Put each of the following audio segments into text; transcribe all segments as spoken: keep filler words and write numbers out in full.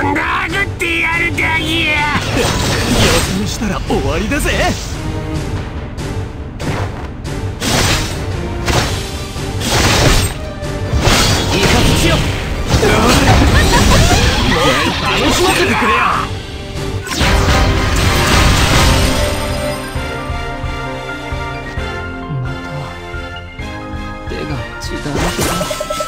殴ってやるだけや。 よそ見したら終わりだぜ。いかずちよ。もっと楽しませてくれよ。また手が血だらけだ。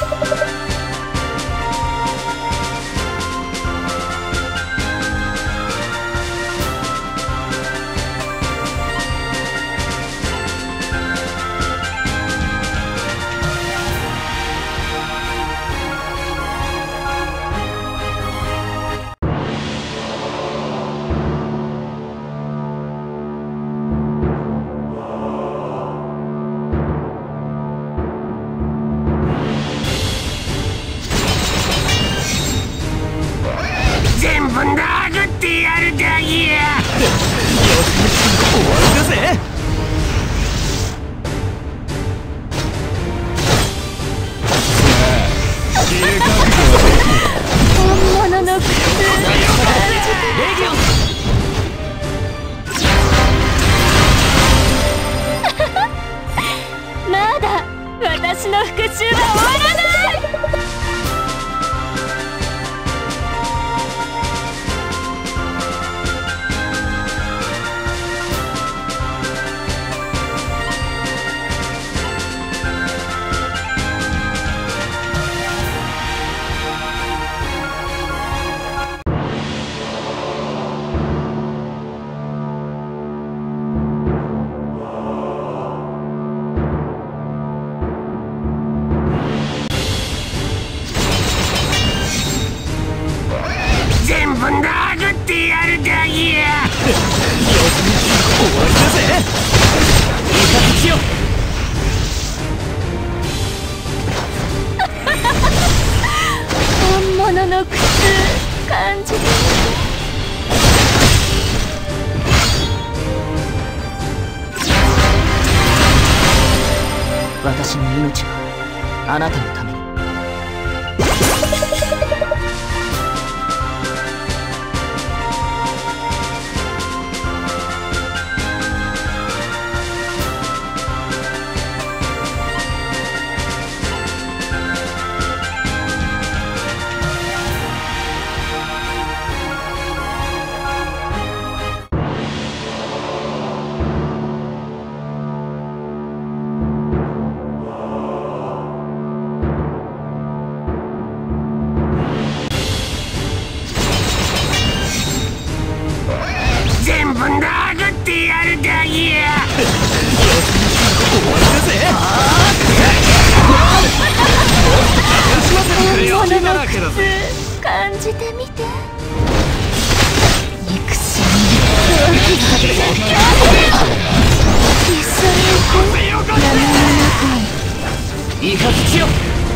全部殴ってやるだけや。 よし、終わりだぜ。 本物の苦痛レギオン。 まだ私の復讐は終わらない。 全部殴ってやるだけや。 終わりだぜ。いかずちよ。 本物の苦痛感じてみて。 私の命はあなたのために。 全部殴ってやるだけや。 終わりだぜ。 本物の苦痛感じてみて。憎しみ狂気が一緒に行こう。闇の中に。 いかずちよ。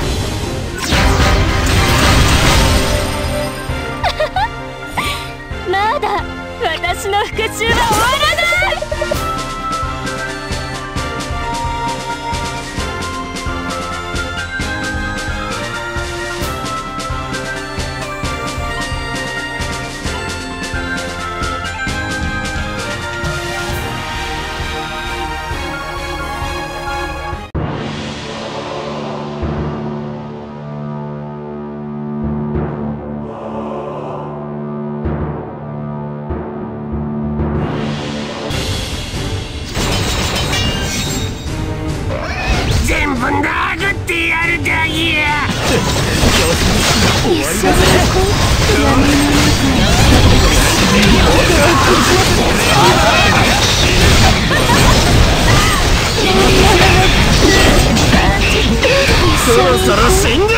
まだ私の復讐は終わらない。 全部殴ってやるだけや。 一緒に行こう。闇の中に。 そろそろ死ん